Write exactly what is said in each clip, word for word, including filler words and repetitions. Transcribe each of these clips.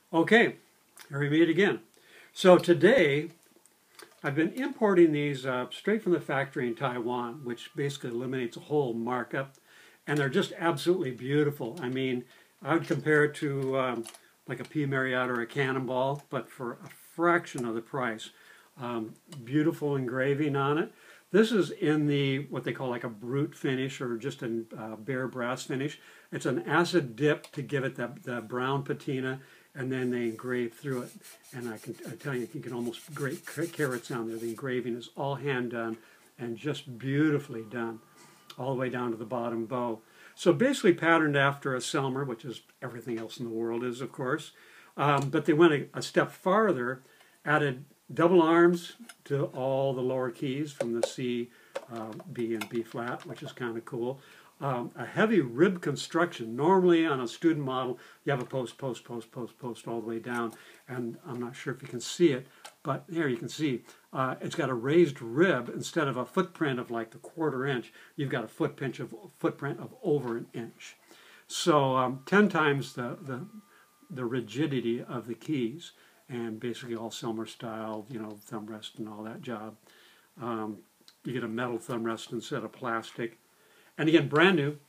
Okay, here we meet again. So today, I've been importing these uh, straight from the factory in Taiwan, which basically eliminates a whole markup, and they're just absolutely beautiful. I mean, I would compare it to um, like a P. Marriott or a Cannonball, but for a fraction of the price. Um, beautiful engraving on it. This is in the, what they call like a brute finish or just a uh, bare brass finish. It's an acid dip to give it that, that brown patina, and then they engrave through it. And I can I tell you, you can almost grate carats on there. The engraving is all hand done and just beautifully done, all the way down to the bottom bow. So basically patterned after a Selmer, which is everything else in the world is, of course. Um, but they went a, a step farther, added double arms to all the lower keys from the C, uh, B, and B flat, which is kind of cool. Um, a heavy rib construction. Normally on a student model, you have a post, post, post, post, post all the way down, and I'm not sure if you can see it, but here you can see uh, it's got a raised rib instead of a footprint of like the quarter inch. You've got a footprint of footprint of over an inch. So um, ten times the, the the rigidity of the keys, and basically all Selmer style, you know, thumb rest and all that job. Um, you get a metal thumb rest instead of plastic. And again, brand new.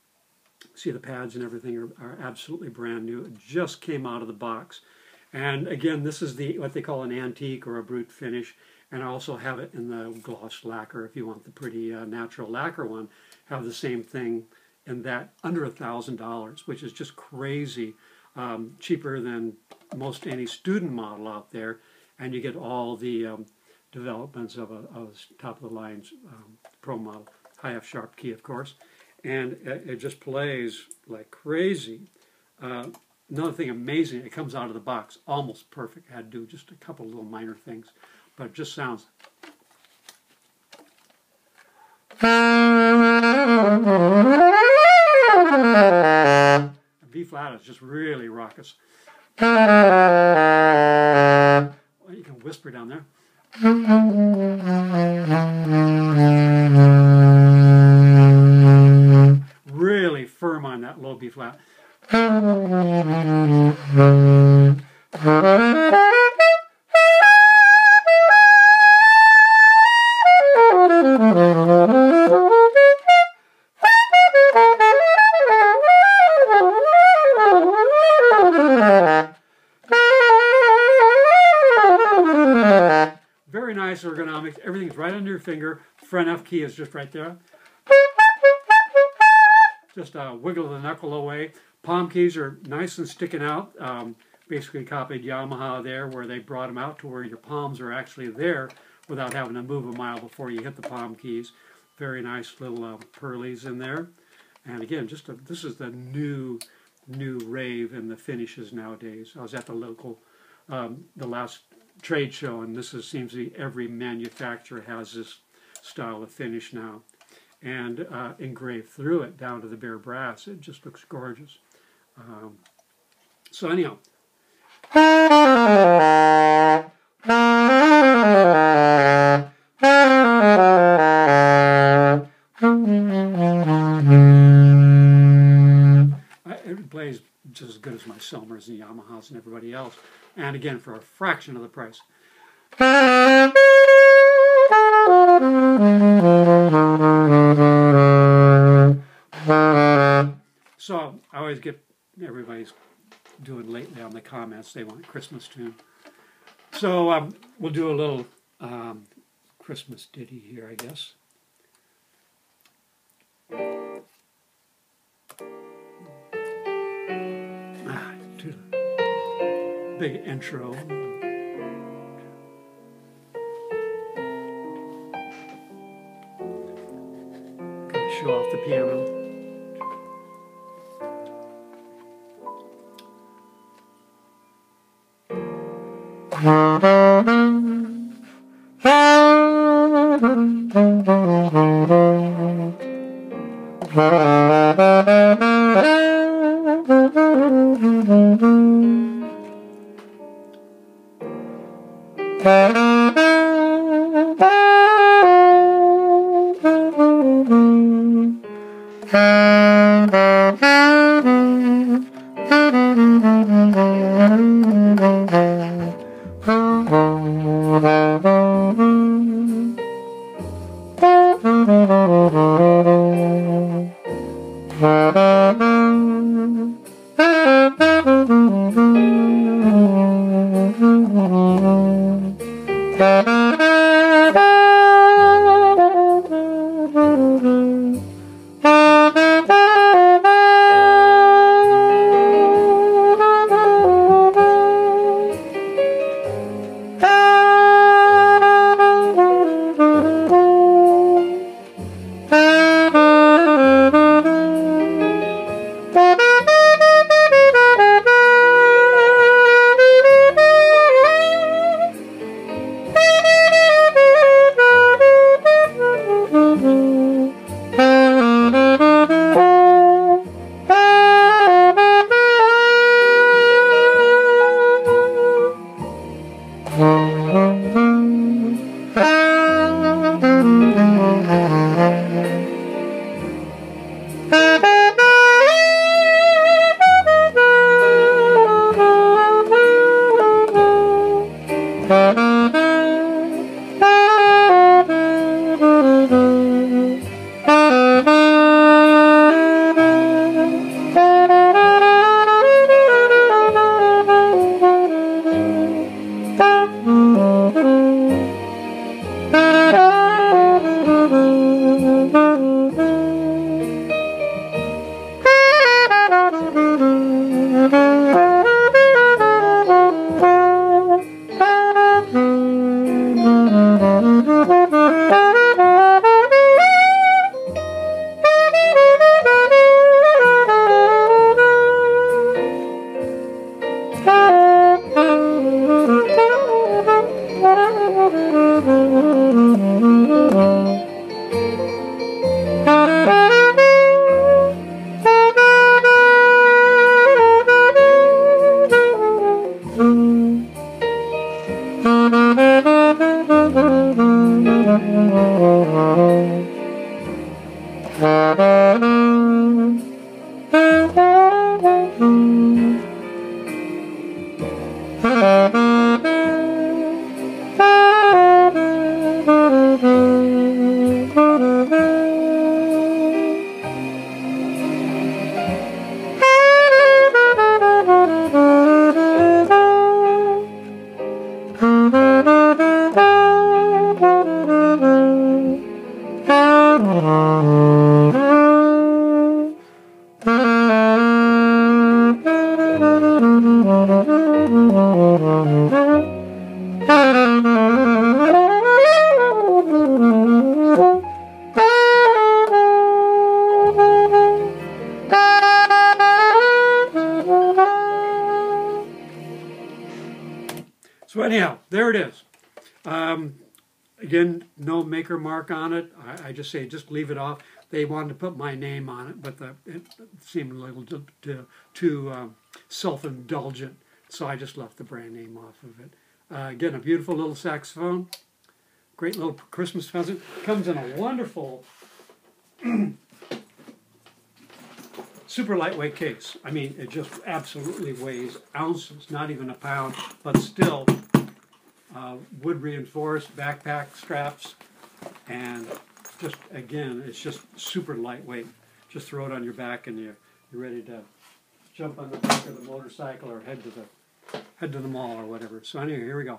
See, the pads and everything are, are absolutely brand new. It just came out of the box. And again, this is the what they call an antique or a brute finish. And I also have it in the gloss lacquer if you want the pretty uh, natural lacquer one. Have the same thing in that under a thousand dollars, which is just crazy. Um, cheaper than most any student model out there. And you get all the um, developments of a, of a top of the line um, pro model. High F sharp key, of course, and it, it just plays like crazy. Uh, another thing amazing, it comes out of the box almost perfect. I had to do just a couple little minor things, but it just sounds. B flat is just really raucous. Well, you can whisper down there. Really firm on that low B flat. Very nice ergonomics. Everything's right under your finger. Front F key is just right there. Just uh, wiggle the knuckle away. Palm keys are nice and sticking out. Um, basically copied Yamaha there, where they brought them out to where your palms are actually there without having to move a mile before you hit the palm keys. Very nice little uh, pearlies in there. And again, just a, this is the new, new rave in the finishes nowadays. I was at the local, um, the last trade show, and this is, seems to be every manufacturer has this style of finish now. And uh, engraved through it down to the bare brass. It just looks gorgeous. Um, so anyhow. It plays just as good as my Selmers and Yamahas and everybody else. And again, for a fraction of the price. So I always get everybody's doing lately on the comments, they want a Christmas tune. So um, we'll do a little um, Christmas ditty here, I guess. Ah, big intro. Gotta show off the piano. So anyhow, there it is. Um, again, no maker mark on it. I, I just say just leave it off. They wanted to put my name on it, but the, it seemed a little too, too, too um, self-indulgent, so I just left the brand name off of it. Uh, again, a beautiful little saxophone. Great little Christmas present. Comes in a wonderful, super lightweight case. I mean, it just absolutely weighs ounces, not even a pound, but still uh, wood reinforced backpack straps, and just again, it's just super lightweight. Just throw it on your back, and you're you're ready to jump on the back of the motorcycle or head to the head to the mall or whatever. So anyway, here we go.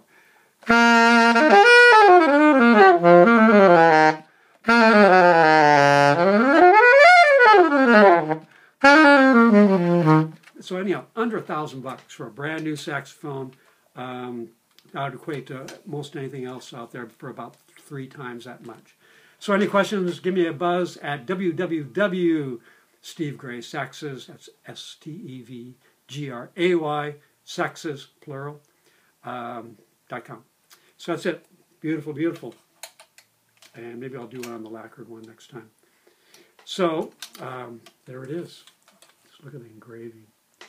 So anyhow, under a thousand bucks for a brand new saxophone. Um, that would equate to most anything else out there for about three times that much. So any questions, give me a buzz at w w w dot steve gray saxes, that's S T E V G R A Y, saxes, plural, um, dot com. So that's it. Beautiful, beautiful. And maybe I'll do one on the lacquered one next time. So, um, there it is. Just look at the engraving.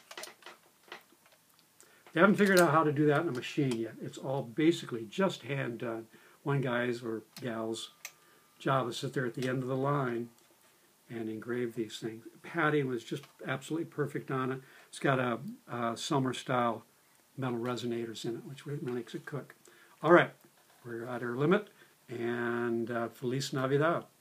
They haven't figured out how to do that in a machine yet. It's all basically just hand done. One guy's or gal's job is to sit there at the end of the line and engrave these things. Padding was just absolutely perfect on it. It's got a, a summer style metal resonators in it, which really makes it cook. All right, we're at our limit, and uh, Feliz Navidad.